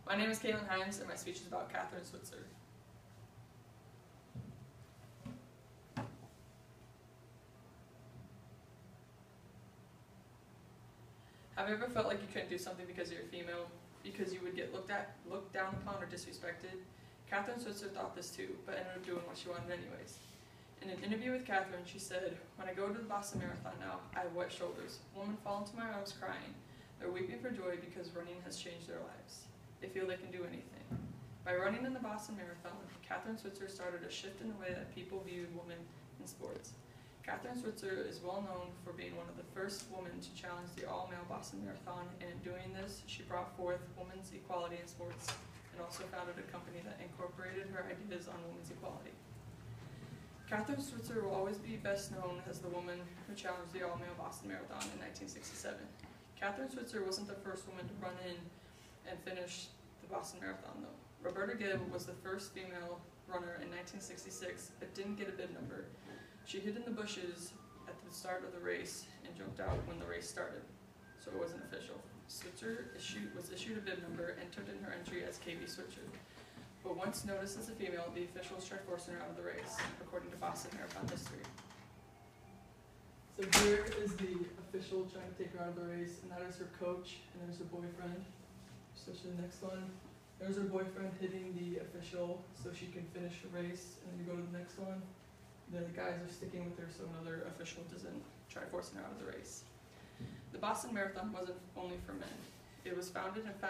My name is Caitlin Himes, and my speech is about Kathrine Switzer. Have you ever felt like you couldn't do something because you're female, because you would get looked down upon, or disrespected? Kathrine Switzer thought this too, but ended up doing what she wanted anyways. In an interview with Kathrine, she said, "When I go to the Boston Marathon now, I have wet shoulders. Women fall into my arms crying. They're weeping for joy because running has changed their lives. They feel they can do anything." By running in the Boston Marathon, Kathrine Switzer started a shift in the way that people viewed women in sports. Kathrine Switzer is well known for being one of the first women to challenge the all-male Boston Marathon, and in doing this, she brought forth women's equality in sports and also founded a company that incorporated her ideas on women's equality. Kathrine Switzer will always be best known as the woman who challenged the all-male Boston Marathon in 1967. Kathrine Switzer wasn't the first woman to run in and finish the Boston Marathon, though. Roberta Gibb was the first female runner in 1966, but didn't get a bib number. She hid in the bushes at the start of the race and jumped out when the race started, so it wasn't official. Switzer was issued a bib number and turned in her entry as KB Switzer. But once noticed as a female, the officials tried forcing her out of the race, according to Boston Marathon history. So here is the official trying to take her out of the race, and that is her coach, and there's her boyfriend. Switch to the next one. There's her boyfriend hitting the official so she can finish the race, and then you go to the next one. The guys are sticking with her so another official doesn't try forcing her out of the race. The Boston Marathon wasn't only for men. It was founded and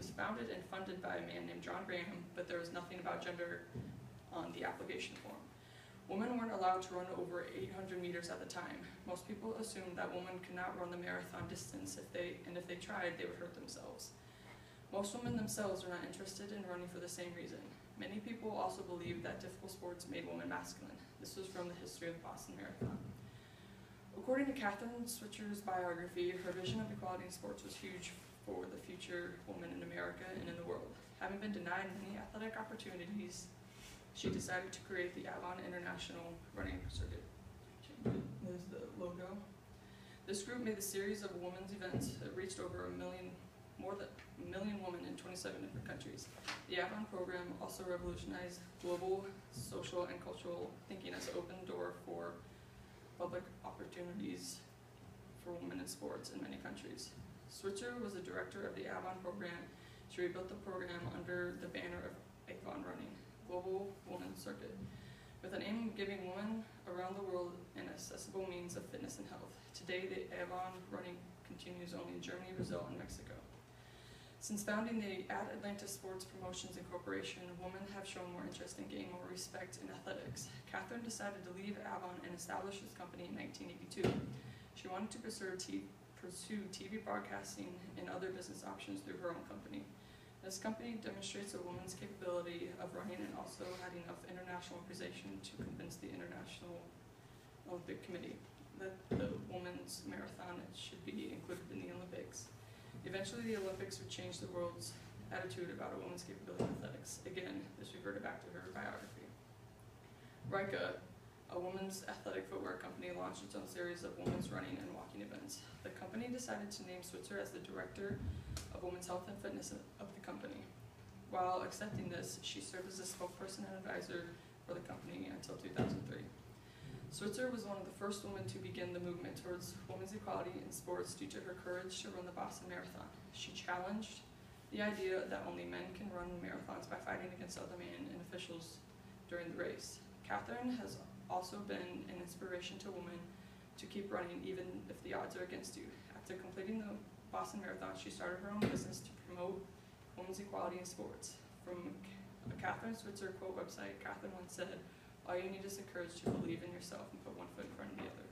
funded by a man named John Graham, but there was nothing about gender on the application form. Women weren't allowed to run over 800 meters at the time. Most people assumed that women could not run the marathon distance, if they tried, they would hurt themselves. Most women themselves were not interested in running for the same reason. Many people also believed that difficult sports made women masculine. This was from the history of the Boston Marathon. According to Kathrine Switzer's biography, her vision of equality in sports was huge for the future woman in America and in the world. Having been denied many athletic opportunities, she decided to create the Avon International Running Circuit. There's the logo. This group made a series of women's events that reached over more than a million women in 27 different countries. The Avon program also revolutionized global social and cultural thinking as an open door for public opportunities for women in sports in many countries. Switzer was the director of the Avon program. She rebuilt the program under the banner of Avon Running, Global Women's Circuit, with an aim of giving women around the world an accessible means of fitness and health. Today, the Avon Running continues only in Germany, Brazil, and Mexico. Since founding the Atlantis Sports Promotions Incorporation, women have shown more interest and gained more respect in athletics. Kathrine decided to leave Avon and establish this company in 1982. She wanted to pursue TV broadcasting and other business options through her own company. This company demonstrates a woman's capability of running and also had enough international organization to convince the International Olympic Committee that the women's marathon should be included in the Olympics. Eventually, the Olympics would change the world's attitude about a woman's capability in athletics. Again, this reverted back to her biography. Rika, a women's athletic footwear company, launched its own series of women's running and walking events. The company decided to name Switzer as the director of women's health and fitness of the company. While accepting this, she served as a spokesperson and advisor for the company until 2003. Switzer was one of the first women to begin the movement towards women's equality in sports due to her courage to run the Boston Marathon. She challenged the idea that only men can run marathons by fighting against other men and officials during the race. Kathrine has also been an inspiration to women to keep running even if the odds are against you. After completing the Boston Marathon, she started her own business to promote women's equality in sports. From a Kathrine Switzer quote website, Kathrine once said, "All you need is the courage to believe in yourself and put one foot in front of the other."